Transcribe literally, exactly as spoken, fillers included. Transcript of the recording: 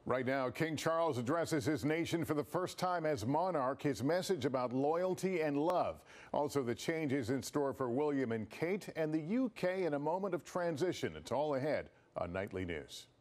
Right now, King Charles addresses his nation for the first time as monarch. His message about loyalty and love. Also, the changes in store for William and Kate and the U K in a moment of transition. It's all ahead on Nightly News.